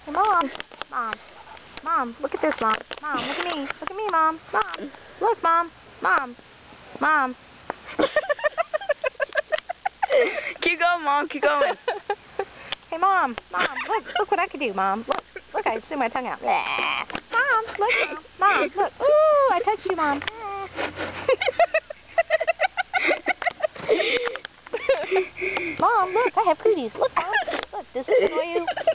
Hey, Mom. Mom. Mom, look at this, Mom. Mom, look at me. Look at me, Mom. Mom. Look, Mom. Mom. Mom. Keep going, Mom. Keep going. Hey, Mom. Mom, look what I can do, Mom. Look, I stick my tongue out. Mom, look, Mom. Mom, look. Ooh, I touched you, Mom. Mom, look, I have cooties. Look, Mom. Look, does this annoy you?